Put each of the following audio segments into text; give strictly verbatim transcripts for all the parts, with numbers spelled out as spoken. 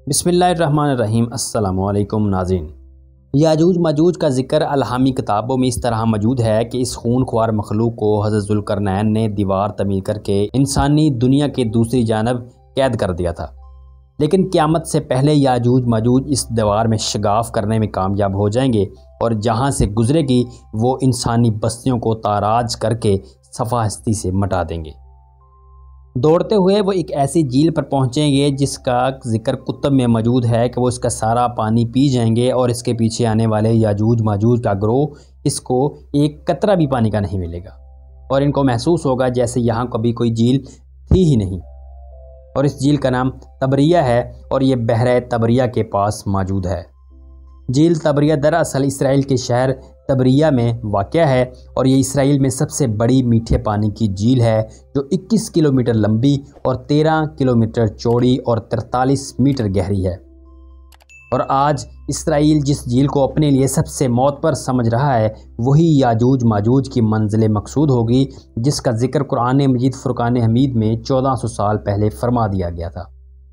بسم اللہ الرحمن الرحیم۔ السلام علیکم ناظرین۔ یاجوج ماجوج کا ذکر الہامی کتابوں میں اس طرح موجود ہے کہ اس خون خوار مخلوق کو حضرت ذوالقرنین نے دیوار تعمیر کر کے انسانی دنیا کے دوسری جانب قید کر دیا تھا، لیکن قیامت سے پہلے یاجوج ماجوج اس دیوار میں شگاف کرنے میں کامیاب ہو جائیں گے اور جہاں سے گزرے گی وہ انسانی بستیوں کو تاراج کر کے صفحہ ہستی سے مٹا دیں گے۔ دوڑتے ہوئے وہ ایک ایسی جھیل پر پہنچیں گے جس کا ذکر کتب میں موجود ہے کہ وہ اس کا سارا پانی پی جائیں گے اور اس کے پیچھے آنے والے یاجوج ماجوج کا گروہ اس کو ایک قطرہ بھی پانی کا نہیں ملے گا اور ان کو محسوس ہوگا جیسے یہاں کبھی کوئی جھیل تھی ہی نہیں، اور اس جھیل کا نام تبریہ ہے اور یہ بحر تبریہ کے پاس موجود ہے۔ جھیل تبریہ دراصل اسرائیل کے شہر تبریہ میں واقع ہے اور یہ اسرائیل میں سب سے بڑی میٹھے پانی کی جھیل ہے جو اکیس کلومیٹر لمبی اور تیرہ کلومیٹر چوڑی اور تینتالیس میٹر گہری ہے، اور آج اسرائیل جس جھیل کو اپنے لیے سب سے معتبر سمجھ رہا ہے وہی یاجوج ماجوج کی منزل مقصود ہوگی جس کا ذکر قرآن مجید فرقان حمید میں چودہ سو سال پہلے فرما دیا گیا تھا۔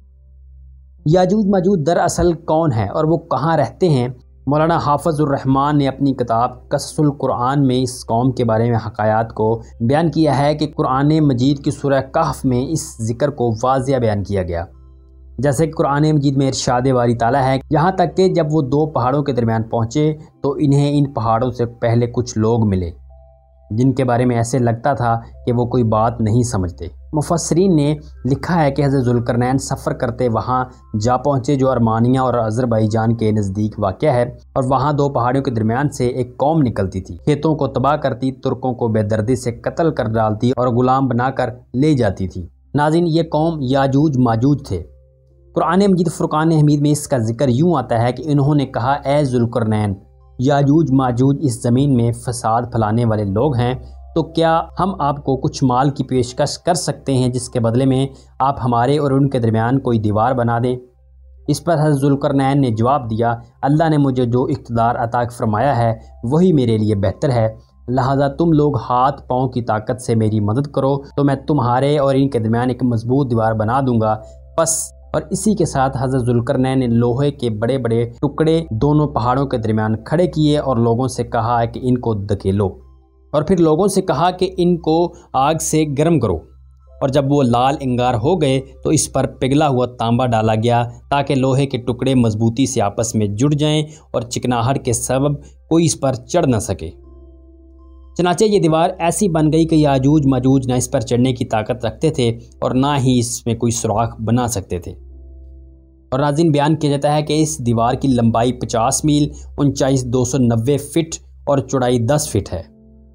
یاجوج ماجوج دراصل کون ہیں اور وہ کہاں رہتے ہیں؟ مولانا حافظ الرحمن نے اپنی کتاب قصص القرآن میں اس قوم کے بارے میں حکایات کو بیان کیا ہے کہ قرآن مجید کی سورہ کہف میں اس ذکر کو واضح بیان کیا گیا، جیسے کہ قرآن مجید میں ارشاد باری تعالیٰ ہے، یہاں تک کہ جب وہ دو پہاڑوں کے درمیان پہنچے تو انہیں ان پہاڑوں سے پہلے کچھ لوگ ملے جن کے بارے میں ایسے لگتا تھا کہ وہ کوئی بات نہیں سمجھتے۔ مفسرین نے لکھا ہے کہ حضرت ذوالقرنین سفر کرتے وہاں جا پہنچے جو ارمانیہ اور آذربائیجان کے نزدیک واقع ہے، اور وہاں دو پہاڑیوں کے درمیان سے ایک قوم نکلتی تھی، کھیتوں کو تباہ کرتی، ترکوں کو بے دردی سے قتل کر ڈالتی اور غلام بنا کر لے جاتی تھی۔ ناظرین، یہ قوم یاجوج ماجوج تھے۔ قرآن مجید فرقان حمید میں اس کا ذکر یوں آتا ہے کہ انہوں نے کہا، اے ذوالقرنین، یاجوج ماجوج اس زمین میں فساد پھیلانے والے لوگ ہیں، تو کیا ہم آپ کو کچھ مال کی پیشکش کر سکتے ہیں جس کے بدلے میں آپ ہمارے اور ان کے درمیان کوئی دیوار بنا دیں؟ اس پر حضرت ذوالقرنین نے جواب دیا، اللہ نے مجھے جو اقتدار عطا فرمایا ہے وہی میرے لیے بہتر ہے، لہذا تم لوگ ہاتھ پاؤں کی طاقت سے میری مدد کرو تو میں تمہارے اور ان کے درمیان ایک مضبوط دیوار بنا دوں گا۔ پس اور اسی کے ساتھ حضرت ذوالقرنین نے لوہے کے بڑے بڑے ٹکڑے دونوں پہاڑوں کے درمیان کھڑے کیے اور لوگوں سے کہا کہ ان کو دھکیلو، اور پھر لوگوں سے کہا کہ ان کو آگ سے گرم کرو، اور جب وہ لال انگار ہو گئے تو اس پر پگھلا ہوا تانبا ڈالا گیا تاکہ لوہے کے ٹکڑے مضبوطی سے آپس میں جڑ جائیں اور چکناہٹ کے سبب کوئی اس پر چڑھ نہ سکے۔ چنانچہ یہ دیوار ایسی بن گئی کہ یاجوج ماجوج نہ اس پر چڑھنے کی طاقت رکھتے تھے اور نہ ہی اس میں کوئی سوراخ بنا سکتے تھے۔ اور ناظرین، بیان کیا جاتا ہے کہ اس دیوار کی لمبائی پچاس میل، اونچائی دو سو نوے فٹ اور چوڑائی دس فٹ ہے۔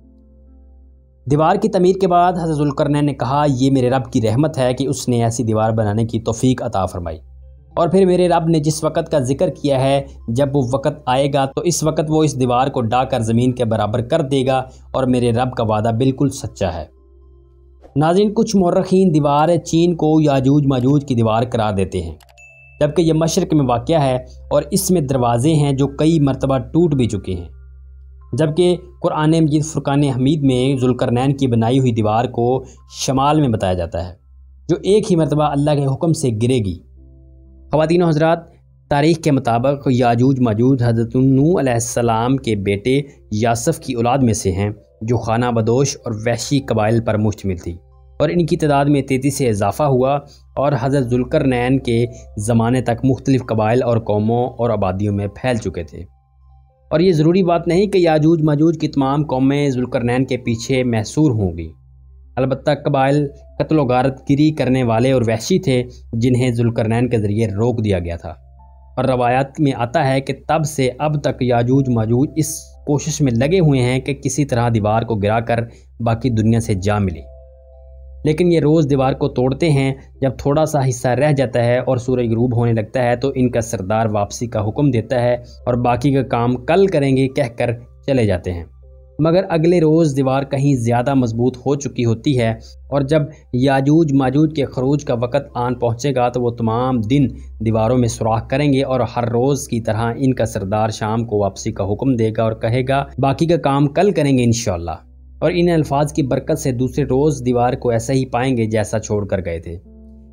دیوار کی تعمیر کے بعد حضرت ذوالقرنین نے کہا، یہ میرے رب کی رحمت ہے کہ اس نے ایسی دیوار بنانے کی توفیق عطا فرمائی، اور پھر میرے رب نے جس وقت کا ذکر کیا ہے جب وہ وقت آئے گا تو اس وقت وہ اس دیوار کو ڈھا کر زمین کے برابر کر دے گا، اور میرے رب کا وعدہ بالکل سچا ہے۔ ناظرین، کچھ مورخین دیوار چین کو یاجوج ماجوج کی دیوار قرار دیتے ہیں، جبکہ یہ مشرق میں واقع ہے اور اس میں دروازے ہیں جو کئی مرتبہ ٹوٹ بھی چکے ہیں، جبکہ قرآن مجید فرقان حمید میں ذوالقرنین کی بنائی ہوئی دیوار کو شمال میں بتایا جاتا ہے جو ایک ہی مرتبہ اللہ کے حکم سے گرے گی۔ خواتین و حضرات، تاریخ کے مطابق یاجوج ماجوج حضرت نوح علیہ السلام کے بیٹے یاسف کی اولاد میں سے ہیں جو خانہ بدوش اور وحشی قبائل پر مشتمل تھی، اور ان کی تعداد میں تیزی سے اضافہ ہوا اور حضرت ذوالقرنین کے زمانے تک مختلف قبائل اور قوموں اور آبادیوں میں پھیل چکے تھے۔ اور یہ ضروری بات نہیں کہ یاجوج ماجوج کی تمام قومیں ذوالقرنین کے پیچھے محصور ہوں گی، البتہ قبائل قتل و غارت گری کرنے والے اور وحشی تھے جنہیں ذوالقرنین کے ذریعے روک دیا گیا تھا، اور روایات میں آتا ہے کہ تب سے اب تک یاجوج ماجوج اس کوشش میں لگے ہوئے ہیں کہ کسی طرح دیوار کو گرا کر باقی دنیا سے جا ملے، لیکن یہ روز دیوار کو توڑتے ہیں۔ جب تھوڑا سا حصہ رہ جاتا ہے اور سورج غروب ہونے لگتا ہے تو ان کا سردار واپسی کا حکم دیتا ہے اور باقی کا کام کل کریں گے کہہ کر چلے جاتے ہیں، مگر اگلے روز دیوار کہیں زیادہ مضبوط ہو چکی ہوتی ہے، اور جب یاجوج ماجوج کے خروج کا وقت آن پہنچے گا تو وہ تمام دن دیواروں میں سوراخ کریں گے اور ہر روز کی طرح ان کا سردار شام کو واپسی کا حکم دے گا اور کہے گا باقی کا کام کل کریں گے انشاءاللہ، اور ان الفاظ کی برکت سے دوسرے روز دیوار کو ایسا ہی پائیں گے جیسا چھوڑ کر گئے تھے۔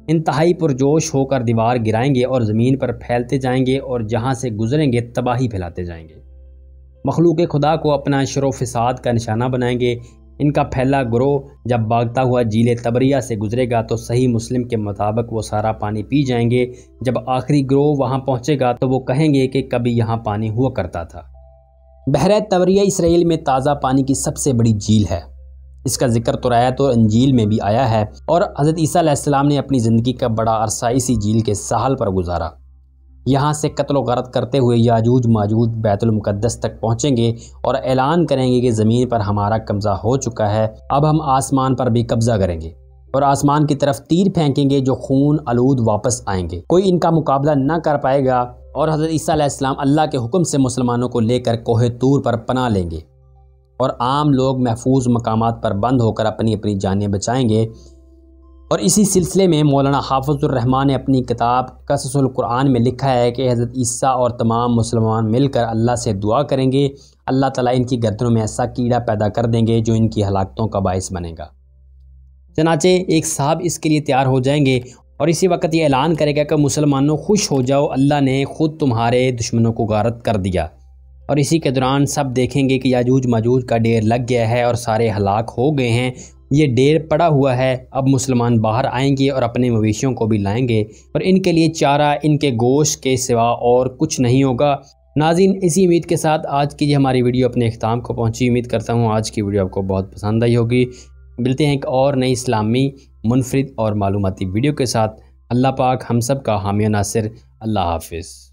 انتہائی پرجوش ہو کر دیوار گرائیں گے اور زمین پر پھیلتے جائیں گے اور جہاں سے گزریں گے تباہی پھیلاتے جائیں گے۔ مخلوق خدا کو اپنا شر و فساد کا نشانہ بنائیں گے۔ ان کا پھیلا گروہ جب بھاگتا ہوا جھیل تبریہ سے گزرے گا تو صحیح مسلم کے مطابق وہ سارا پانی پی جائیں گے۔ جب آخری گروہ وہاں پہنچے گا تو وہ کہیں گے کہ کبھی یہاں پانی ہوا کرتا تھا۔ بحیرہ تبریہ اسرائیل میں تازہ پانی کی سب سے بڑی جھیل ہے۔ اس کا ذکر تورات اور انجیل میں بھی آیا ہے، اور حضرت عیسیٰ علیہ السلام نے اپنی زندگی کا بڑا عرصہ اسی جھیل کے ساحل پر گزارا۔ یہاں سے قتل و غارت کرتے ہوئے یاجوج ماجوج بیت المقدس تک پہنچیں گے اور اعلان کریں گے کہ زمین پر ہمارا قبضہ ہو چکا ہے، اب ہم آسمان پر بھی قبضہ کریں گے، اور آسمان کی طرف تیر پھینکیں گے جو خون آلود واپس آئیں گے۔ کوئی ان کا مقابلہ نہ کر پائے گا، اور حضرت عیسیٰ علیہ السلام اللہ کے حکم سے مسلمانوں کو لے کر کوہ طور پر پناہ لیں گے، اور عام لوگ محفوظ مقامات پر بند ہو کر اپنی اپنی جانیں بچائیں گے۔ اور اسی سلسلے میں مولانا حافظ الرحمن نے اپنی کتاب قصص القرآن میں لکھا ہے کہ حضرت عیسیٰ اور تمام مسلمان مل کر اللہ سے دعا کریں گے، اللہ تعالیٰ ان کی گردنوں میں ایسا کیڑا پیدا کر دیں گے جو ان کی ہلاکتوں کا باعث بنے گا۔ چنانچہ ایک صاحب اس کے لیے تیار ہو جائیں گے اور اسی وقت یہ اعلان کرے گا کہ مسلمانوں خوش ہو جاؤ، اللہ نے خود تمہارے دشمنوں کو غارت کر دیا۔ اور اسی کے دوران سب دیکھیں گے کہ یاجوج ماجوج کا ڈیر لگ گیا ہے اور سارے ہلاک ہو گئے ہیں، یہ ڈیر پڑا ہوا ہے۔ اب مسلمان باہر آئیں گے اور اپنے مویشیوں کو بھی لائیں گے، اور ان کے لیے چارہ ان کے گوشت کے سوا اور کچھ نہیں ہوگا۔ ناظرین، اسی امید کے ساتھ آج کی یہ ہماری ویڈیو اپنے اختتام کو پہنچی۔ امید کرتا ہوں آج کی ویڈیو آپ کو بہت پسند آئی ہوگی۔ ملتے ہیں ایک اور نئی اسلامی منفرد اور معلوماتی ویڈیو کے ساتھ۔ اللہ پاک ہم سب کا حامی و ناصر۔ اللہ حافظ۔